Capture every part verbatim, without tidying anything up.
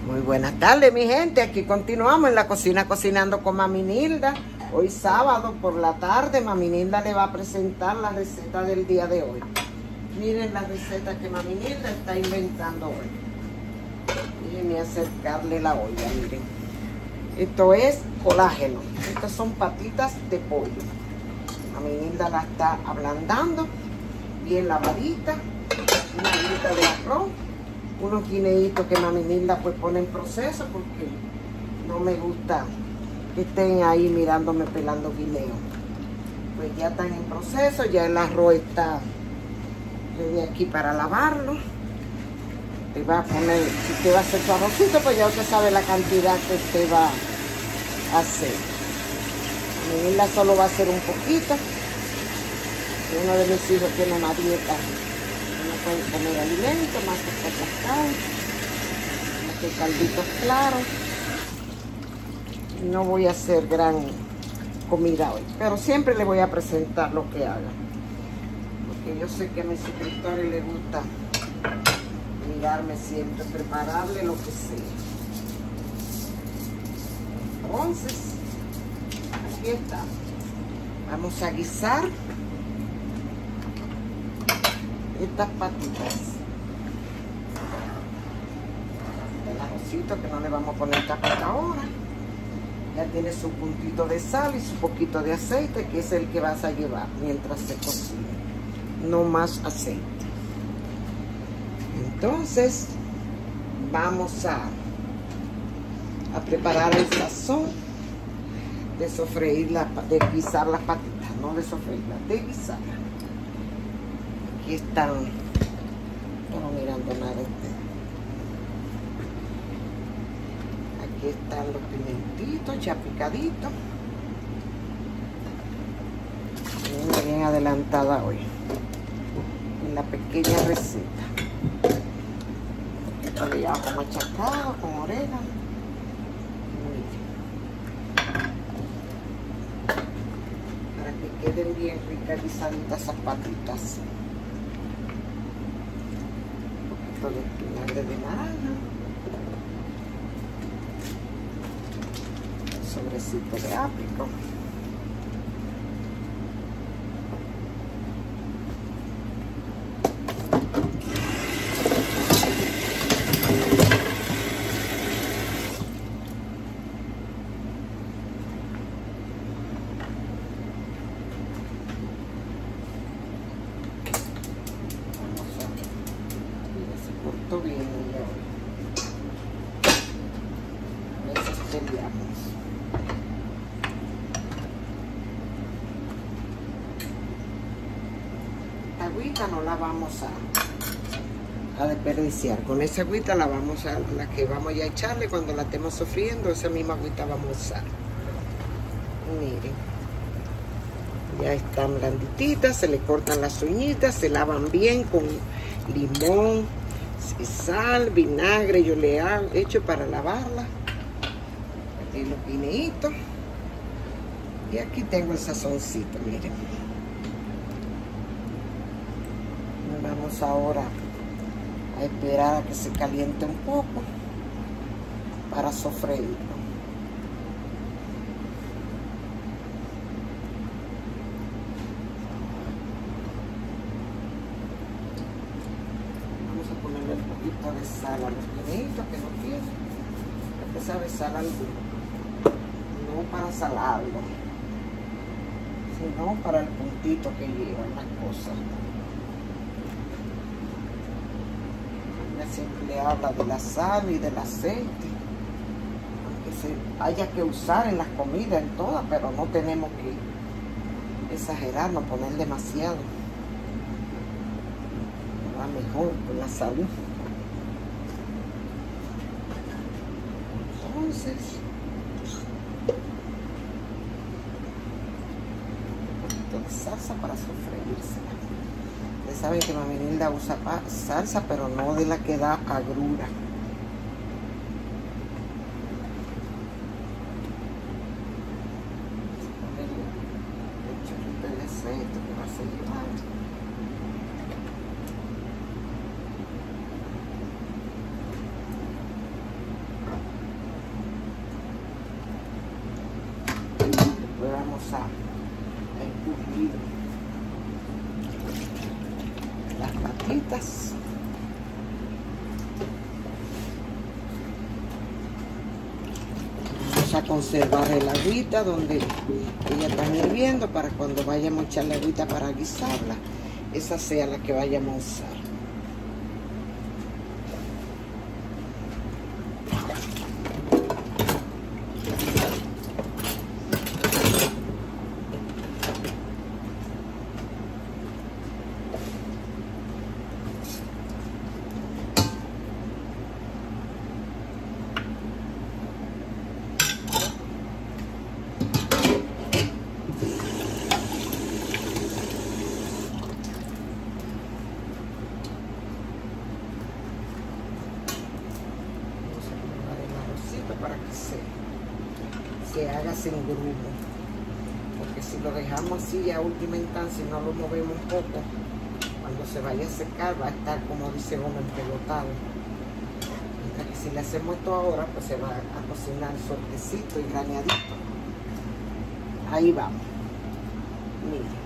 Muy buenas tardes, mi gente. Aquí continuamos en la cocina cocinando con Mami Nilda. Hoy sábado por la tarde, Mami Nilda le va a presentar la receta del día de hoy. Miren la receta que Mami Nilda está inventando hoy. Déjenme acercarle la olla, miren. Esto es colágeno. Estas son patitas de pollo. Mami Nilda la está ablandando, bien lavadita. Una olita de arroz. Unos guineitos que Mami Nilda pues pone en proceso porque no me gusta que estén ahí mirándome pelando guineo. Pues ya están en proceso, ya el arroz está de aquí para lavarlo. Te va a poner, si usted va a hacer su arrocito, pues ya usted sabe la cantidad que usted va a hacer. Mami Nilda solo va a hacer un poquito. Uno de mis hijos tiene una dieta. No pueden comer alimentos más que cosas claras, más que calditos claros. No voy a hacer gran comida hoy, pero siempre les voy a presentar lo que haga, porque yo sé que a mis suscriptores les gusta mirarme siempre, prepararle lo que sea. Entonces, aquí está. Vamos a guisar estas patitas. El arrocito que no le vamos a poner tapita ahora. Ya tiene su puntito de sal y su poquito de aceite, que es el que vas a llevar mientras se cocina. No más aceite. Entonces, vamos a, a preparar el sazón de sofreír, la, de guisar las patitas, no de sofreírlas, de guisarlas. Aquí están, no mirando nada este. Aquí están los pimentitos ya picaditos. Bien, bien adelantada hoy en la pequeña receta. Un poquito de ajo machacado con orégano. Para que queden bien ricas guisaditas esas patitas. De vinagre de naranja, un sobrecito de ápico, bien, a veces peleamos. Esta agüita no la vamos a, a desperdiciar. Con esa agüita la vamos a, la que vamos a echarle cuando la estemos sofriendo, esa misma agüita vamos a usar. Miren, ya están blandititas, se le cortan las uñitas, se lavan bien con limón, sal, vinagre, yo le hago, hecho para lavarla. Aquí los guineitos. Y aquí tengo el sazoncito, miren. Vamos ahora a esperar a que se caliente un poco para sofreírlo. De sal a los guineitos que no tienen, usted sabe, sal alguno, no para salarlo, sino para el puntito que llevan las cosas. Ella siempre le habla de la sal y del aceite, aunque se haya que usar en las comidas, en todas, pero no tenemos que exagerar, no poner demasiado, va mejor con la salud. Entonces, un poquito de salsa para sofreírse. Ustedes saben que Mami Nilda usa salsa, pero no de la que da agrura. Ponerle el chorrito de aceite que va a ser llevando. a, a escurrir las patitas. Vamos a conservar el agüita donde ella está hirviendo para cuando vayamos a echarle agüita para guisarla, esa sea la que vayamos a usar. Para que se, se haga sin grumo, porque si lo dejamos así a última instancia y no lo movemos un poco, cuando se vaya a secar va a estar, como dice uno, empelotado. Mientras que si le hacemos esto ahora, pues se va a cocinar suertecito y graneadito. Ahí vamos, miren.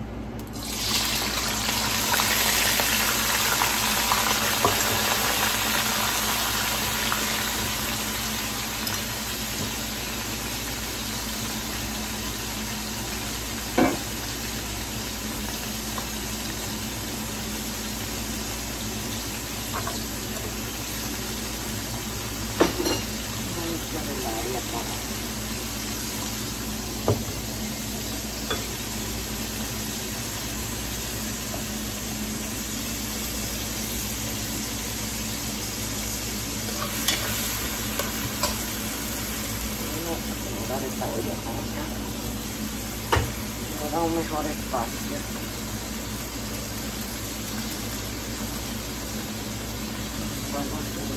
Esta olla para acá, me da un mejor espacio. Bueno,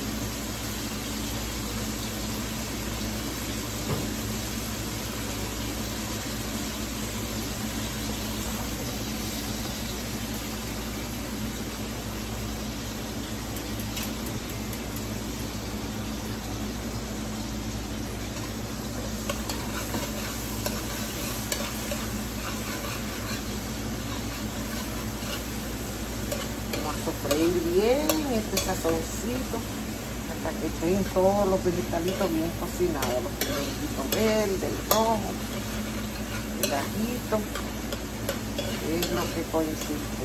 sofreír bien este sazoncito hasta que estén todos los vegetalitos bien cocinados, los pimientitos verdes, el rojo, el ajito, es lo que consiste.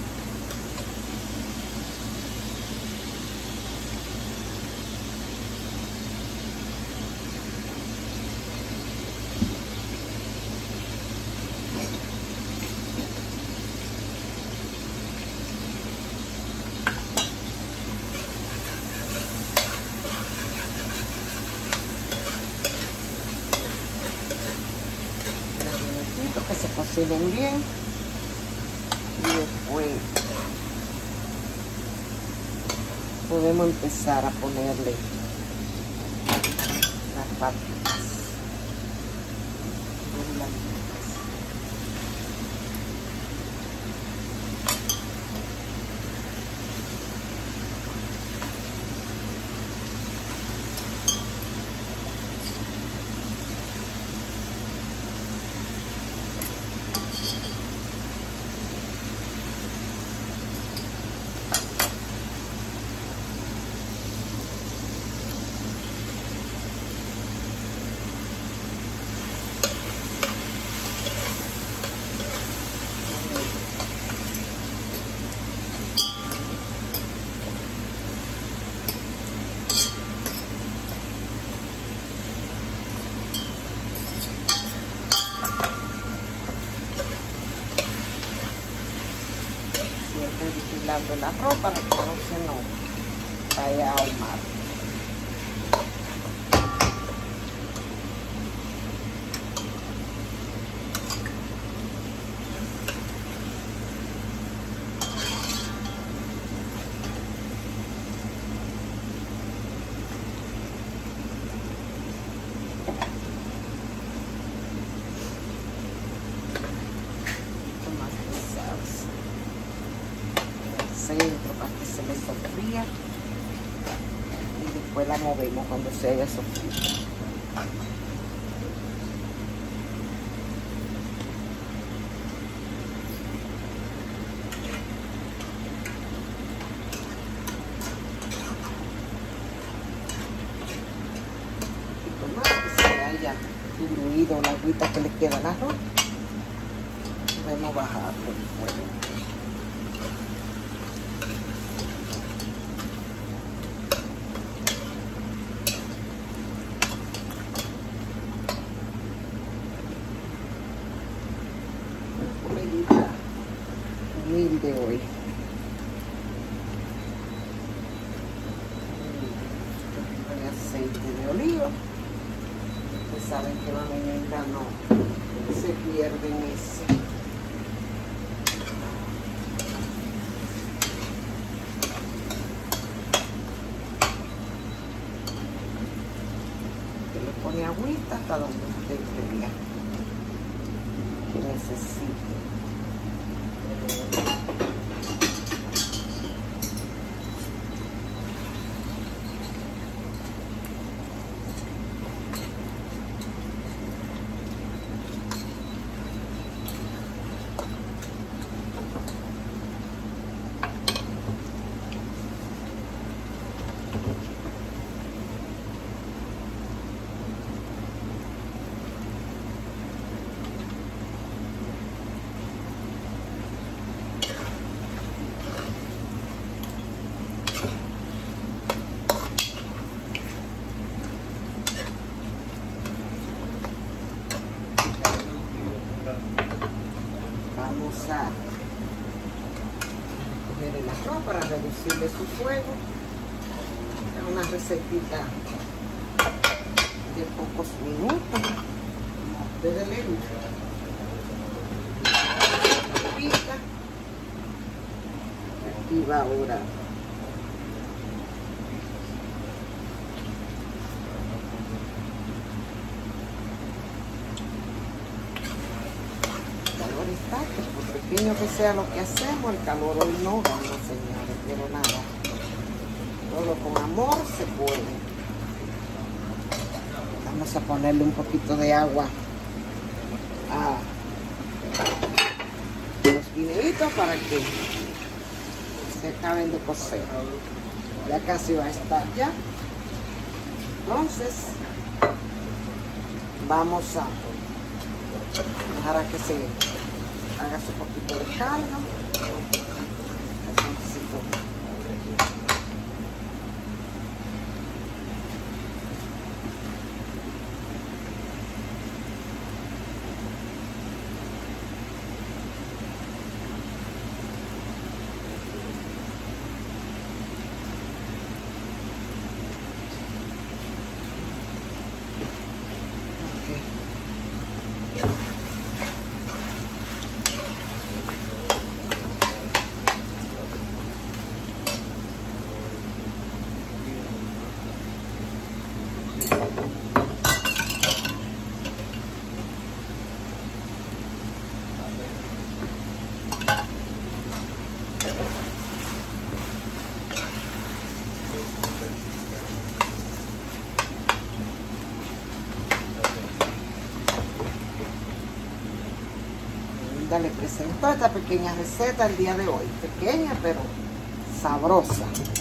Que se cocinen bien y después podemos empezar a ponerle las patitas. Vigilando el arroz para que no se nos vaya a ahumar. Centro para que se le sofría y después la movemos cuando se haya sofrido. haya diluido la agüita que le queda al arroz. Podemos bajarlo el fuego. Comidita humilde hoy. Aceite de oliva. Ustedes saben que mami Nilda no se pierde en ese. Usted le pone agüita hasta donde usted crea que necesite. Vamos a coger el arroz para reducirle su fuego. Es una recetita de pocos minutos, como a ustedes les gusta. Pica. Aquí va ahora está, que por pequeño que sea lo que hacemos, el calor hoy no gana, señores, pero nada, todo con amor se puede. Vamos a ponerle un poquito de agua a los guineitos para que se acaben de cocer. Ya casi va a estar ya. Entonces vamos a dejar a que se haga su poquito de caldo. Le presento esta pequeña receta el día de hoy, pequeña pero sabrosa.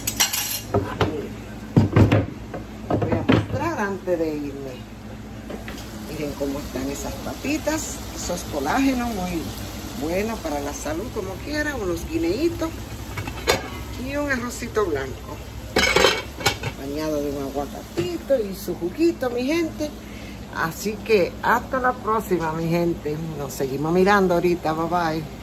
Voy a mostrar antes de irme. Miren cómo están esas papitas, esos colágenos muy buenos para la salud, como quiera, unos guineitos y un arrocito blanco bañado de un aguacatito y su juguito, mi gente. Así que hasta la próxima, mi gente. Nos seguimos mirando ahorita. Bye bye.